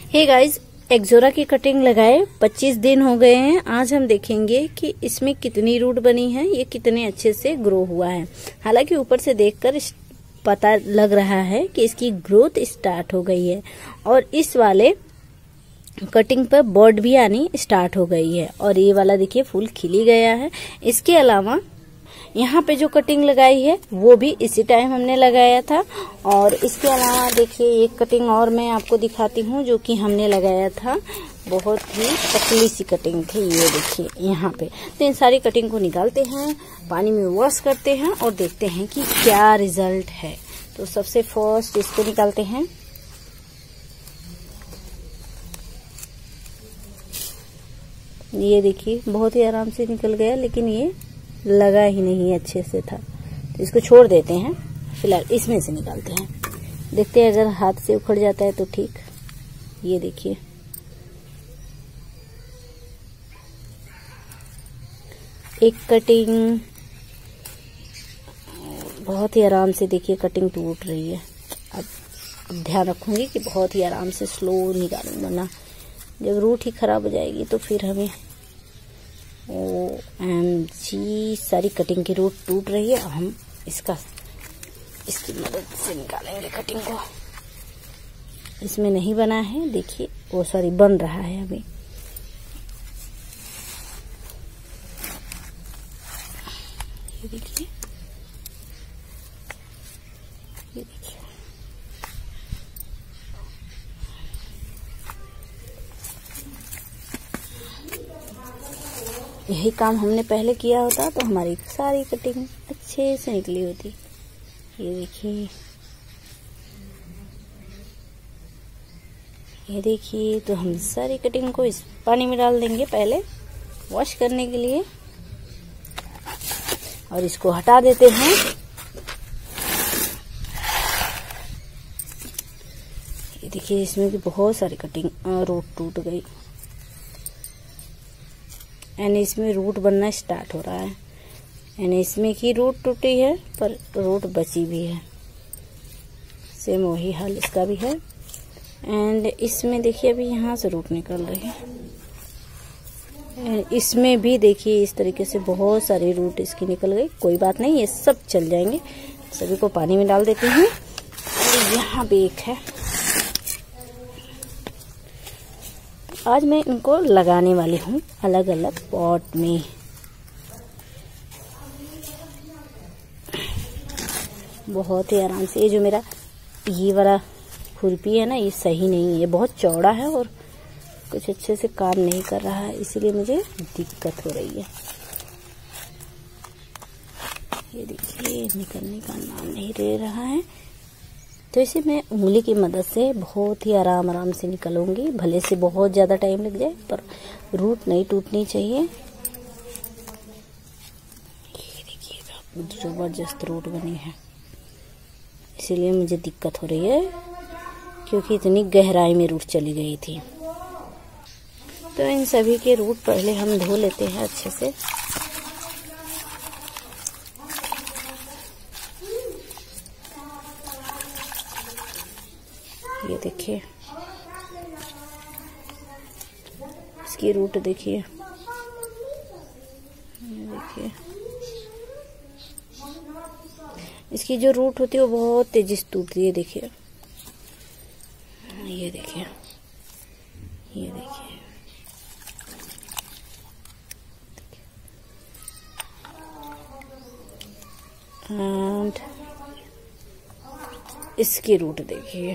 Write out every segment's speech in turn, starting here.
हे guys, ixora की cutting लगाए 25 दिन हो गए हैं। आज हम देखेंगे कि इसमें कितनी रूट बनी है, ये कितने अच्छे से ग्रो हुआ है। हालांकि ऊपर से देखकर पता लग रहा है कि इसकी ग्रोथ स्टार्ट हो गई है और इस वाले कटिंग पर बर्ड भी आनी स्टार्ट हो गई है और ये वाला देखिए फूल खिली गया है। इसके अलावा यहाँ पे जो कटिंग लगाई है वो भी इसी टाइम हमने लगाया था। और इसके अलावा देखिए एक कटिंग और मैं आपको दिखाती हूँ जो कि हमने लगाया था, बहुत ही पतली सी कटिंग थी। ये देखिए यहाँ पे। तो इन सारी कटिंग को निकालते हैं, पानी में वॉश करते हैं और देखते हैं कि क्या रिजल्ट है। तो सबसे फर्स्ट इसको निकालते हैं। ये देखिए बहुत ही आराम से निकल गया, लेकिन ये लगा ही नहीं अच्छे से था, तो इसको छोड़ देते हैं। फिलहाल इसमें से निकालते हैं, देखते हैं अगर हाथ से उखड़ जाता है तो ठीक। ये देखिए एक कटिंग, बहुत ही आराम से देखिए कटिंग टूट रही है। अब ध्यान रखूंगी कि बहुत ही आराम से स्लो निकालूं, वरना जब रूट ही खराब हो जाएगी तो फिर हमें OMG सारी कटिंग की रूट टूट रही है। हम इसकी मदद से निकालेंगे कटिंग को। इसमें नहीं बना है, देखिए वो सॉरी बन रहा है अभी। ये देखिए, ये देखिए यही काम हमने पहले किया होता तो हमारी सारी कटिंग अच्छे से निकली होती। ये देखिए, ये देखिए। तो हम सारी कटिंग को इस पानी में डाल देंगे पहले वॉश करने के लिए और इसको हटा देते हैं। ये देखिए इसमें भी बहुत सारी कटिंग रूट टूट गई यानी इसमें रूट बनना स्टार्ट हो रहा है। यानी इसमें की रूट टूटी है पर रूट बची भी है। सेम वही हाल इसका भी है। एंड इसमें देखिए अभी यहाँ से रूट निकल रही है। इसमें भी देखिए इस तरीके से बहुत सारी रूट इसकी निकल गई। कोई बात नहीं, ये सब चल जाएंगे। सभी को पानी में डाल देती हूँ। और यहाँ भी एक है। आज मैं इनको लगाने वाली हूँ अलग अलग पॉट में। बहुत ही आराम से। ये जो मेरा ये वाला खुरपी है ना, ये सही नहीं है, ये बहुत चौड़ा है और कुछ अच्छे से काम नहीं कर रहा है, इसीलिए मुझे दिक्कत हो रही है। ये देखिए निकलने का नाम नहीं ले रहा है, तो इसे मैं उंगली की मदद से बहुत ही आराम से निकालूंगी। भले से बहुत ज़्यादा टाइम लग जाए पर रूट नहीं टूटनी चाहिए। ये देखिए जबरदस्त रूट बनी है, इसीलिए मुझे दिक्कत हो रही है क्योंकि इतनी गहराई में रूट चली गई थी। तो इन सभी के रूट पहले हम धो लेते हैं अच्छे से। ये देखिए इसकी रूट देखिए, ये देखिए इसकी जो रूट होती है वो बहुत तेजी से टूटती है। देखिए ये देखिए, ये देखिए एंड इसकी रूट देखिए,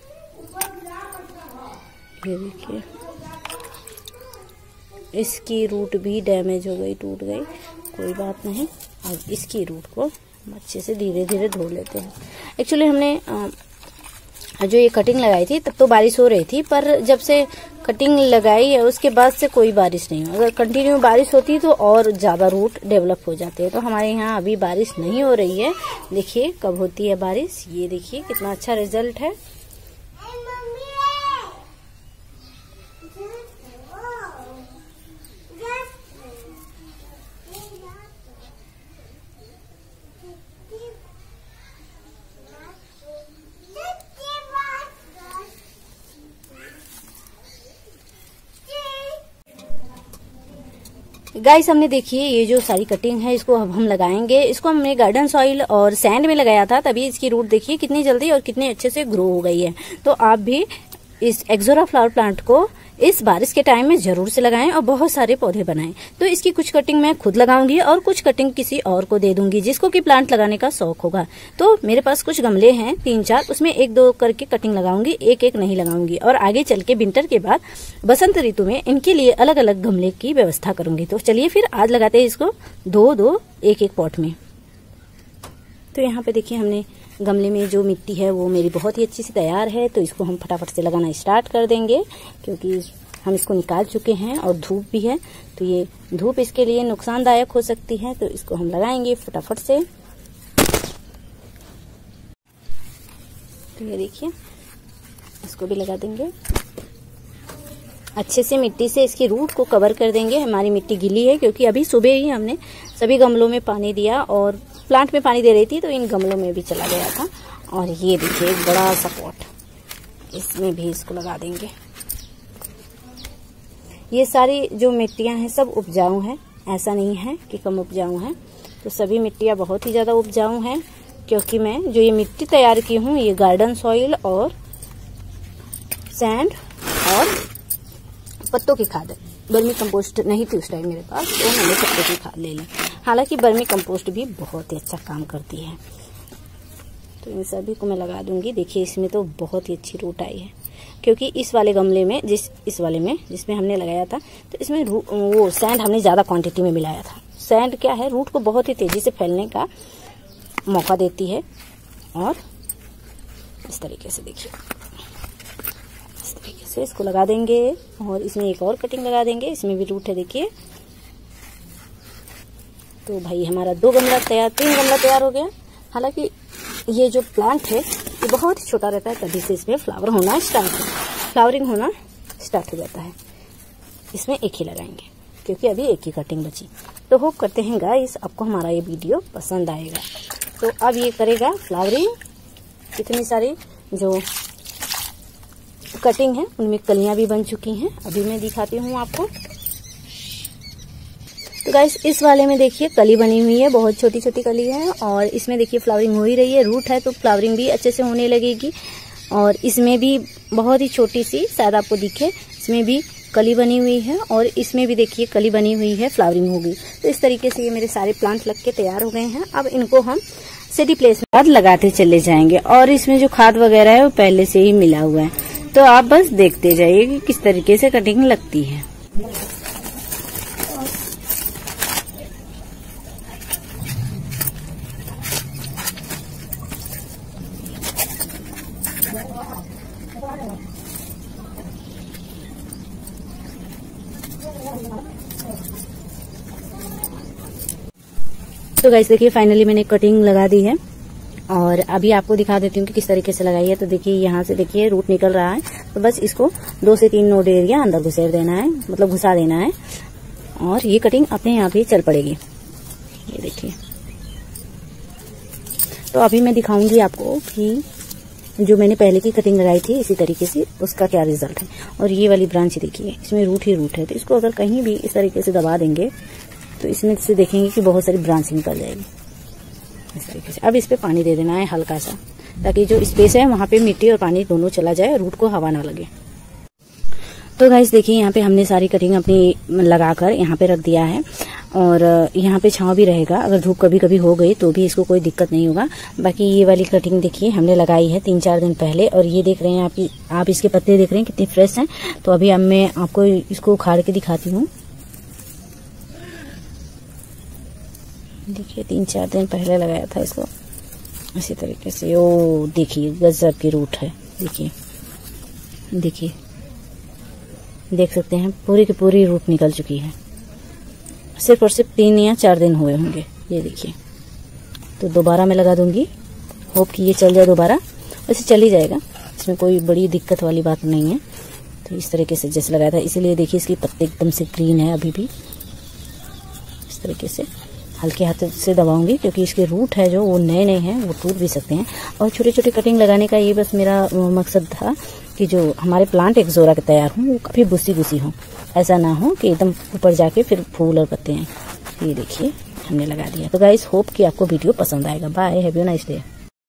ये देखिए इसकी रूट भी डैमेज हो गई, टूट गई। कोई बात नहीं, अब इसकी रूट को हम अच्छे से धीरे धीरे धो लेते हैं। एक्चुअली हमने जो ये कटिंग लगाई थी तब तो बारिश हो रही थी, पर जब से कटिंग लगाई है उसके बाद से कोई बारिश नहीं। अगर कंटिन्यू बारिश होती तो और ज़्यादा रूट डेवलप हो जाते हैं। तो हमारे यहाँ अभी बारिश नहीं हो रही है। देखिए कब होती है बारिश। ये देखिए कितना अच्छा रिजल्ट है। गाइस हमने देखिए ये जो सारी कटिंग है इसको अब हम लगाएंगे। इसको हमने गार्डन सॉइल और सैंड में लगाया था, तभी इसकी रूट देखिए कितनी जल्दी और कितने अच्छे से ग्रो हो गई है। तो आप भी इस एक्सोरा फ्लावर प्लांट को इस बारिश के टाइम में जरूर से लगाएं और बहुत सारे पौधे बनाएं। तो इसकी कुछ कटिंग मैं खुद लगाऊंगी और कुछ कटिंग किसी और को दे दूंगी जिसको कि प्लांट लगाने का शौक होगा। तो मेरे पास कुछ गमले हैं 3-4, उसमें 1-2 करके कटिंग लगाऊंगी, एक नहीं लगाऊंगी। और आगे चल के विंटर के बाद बसंत ऋतु में इनके लिए अलग अलग गमले की व्यवस्था करूंगी। तो चलिए फिर आज लगाते हैं इसको 2-2 1-1 पॉट में। तो यहाँ पे देखिए हमने गमले में जो मिट्टी है वो मेरी बहुत ही अच्छी सी तैयार है। तो इसको हम फटाफट से लगाना स्टार्ट कर देंगे, क्योंकि हम इसको निकाल चुके हैं और धूप भी है, तो ये धूप इसके लिए नुकसानदायक हो सकती है। तो इसको हम लगाएंगे फटाफट से। तो ये देखिए इसको भी लगा देंगे अच्छे से, मिट्टी से इसकी रूट को कवर कर देंगे। हमारी मिट्टी गीली है क्योंकि अभी सुबह ही हमने सभी गमलों में पानी दिया और प्लांट में पानी दे रही थी तो इन गमलों में भी चला गया था। और ये देखिए एक बड़ा सा पॉट, इसमें भी इसको लगा देंगे। ये सारी जो मिट्टियां हैं सब उपजाऊ हैं, ऐसा नहीं है कि कम उपजाऊ हैं। तो सभी मिट्टियां बहुत ही ज्यादा उपजाऊ हैं, क्योंकि मैं जो ये मिट्टी तैयार की हूँ ये गार्डन सॉइल और सैंड और पत्तों की खाद है। बर्मी कंपोस्ट नहीं थी उस टाइम मेरे पास, तो मैंने पत्तों की खाद ले ली। हालांकि बर्मी कंपोस्ट भी बहुत ही अच्छा काम करती है। तो इन सभी को मैं लगा दूंगी। देखिए इसमें तो बहुत ही अच्छी रूट आई है, क्योंकि इस वाले गमले में जिसमें हमने लगाया था, तो इसमें वो सैंड हमने ज्यादा क्वांटिटी में मिलाया था। सैंड क्या है, रूट को बहुत ही तेजी से फैलने का मौका देती है। और इस तरीके से देखिए, इस तरीके से इसको लगा देंगे। और इसमें एक और कटिंग लगा देंगे, इसमें भी रूट है देखिए। तो भाई हमारा 3 गमला तैयार हो गया। हालांकि ये जो प्लांट है ये बहुत ही छोटा रहता है, तभी से इसमें फ्लावरिंग होना स्टार्ट हो जाता है। इसमें एक ही लगाएंगे क्योंकि अभी एक ही कटिंग बची। तो होप करते हैं गाइस आपको हमारा ये वीडियो पसंद आएगा। तो अब ये करेगा फ्लावरिंग। इतनी सारी जो कटिंग है उनमें कलियां भी बन चुकी हैं, अभी मैं दिखाती हूँ आपको। तो गाइस इस वाले में देखिए कली बनी हुई है, बहुत छोटी छोटी कली है। और इसमें देखिए फ्लावरिंग हो ही रही है, रूट है तो फ्लावरिंग भी अच्छे से होने लगेगी। और इसमें भी बहुत ही छोटी सी, शायद आपको दिखे, इसमें भी कली बनी हुई है। और इसमें भी देखिए कली बनी हुई है, फ्लावरिंग होगी। तो इस तरीके से ये मेरे सारे प्लांट लग के तैयार हो गए हैं। अब इनको हम सिटी प्लेस में लगाते चले जाएंगे। और इसमें जो खाद वगैरह है वो पहले से ही मिला हुआ है, तो आप बस देखते जाइए कि किस तरीके से कटिंग लगती है। तो गाइस देखिए फाइनली मैंने कटिंग लगा दी है और अभी आपको दिखा देती हूँ कि किस तरीके से लगाई है। तो देखिए यहाँ से देखिए रूट निकल रहा है, तो बस इसको 2 से 3 नोड एरिया अंदर घुसेर देना है, मतलब घुसा देना है और ये कटिंग अपने आप ही चल पड़ेगी। ये देखिए, तो अभी मैं दिखाऊंगी आपको कि जो मैंने पहले की कटिंग लगाई थी इसी तरीके से उसका क्या रिजल्ट है। और ये वाली ब्रांच देखिए, इसमें रूट ही रूट है, तो इसको अगर कहीं भी इस तरीके से दबा देंगे तो इसमें से देखेंगे कि बहुत सारी ब्रांच निकल जाएगी इस तरीके से। अब इस पे पानी दे देना है हल्का सा, ताकि जो स्पेस है वहां पे मिट्टी और पानी दोनों चला जाए, रूट को हवा ना लगे। तो गाइस देखिए यहाँ पे हमने सारी कटिंग अपनी लगाकर यहाँ पे रख दिया है और यहाँ पे छांव भी रहेगा। अगर धूप कभी कभी हो गई तो भी इसको कोई दिक्कत नहीं होगा। बाकी ये वाली कटिंग देखिए हमने लगाई है 3-4 दिन पहले और ये देख रहे हैं आप इसके पत्ते देख रहे हैं कितने फ्रेश हैं। तो अभी अब मैं आपको इसको उखाड़ के दिखाती हूँ। देखिए 3-4 दिन पहले लगाया था इसको इसी तरीके से। ओ देखिए गजब की रूट है, देखिए देख सकते हैं पूरी की पूरी रूट निकल चुकी है। सिर्फ और सिर्फ 3 या 4 दिन हुए होंगे। ये देखिए, तो दोबारा मैं लगा दूंगी, होप कि ये चल जाए दोबारा। वैसे चल ही जाएगा, इसमें कोई बड़ी दिक्कत वाली बात नहीं है। तो इस तरीके से जैसे लगाया था, इसीलिए देखिए इसकी पत्ते एकदम से ग्रीन है अभी भी। इस तरीके से हल्के हाथ से दबाऊंगी, क्योंकि इसके रूट है जो वो नए नए हैं, वो टूट भी सकते हैं। और छोटे छोटे कटिंग लगाने का ये बस मेरा मकसद था कि जो हमारे प्लांट एक्सोरा के तैयार हों वो काफ़ी बुसी बुसी हों, ऐसा ना हो कि एकदम ऊपर जाके फिर फूल और पत्ते हैं। ये देखिए हमने लगा दिया। तो गाइस होप कि आपको वीडियो पसंद आएगा। Bye, have a nice day.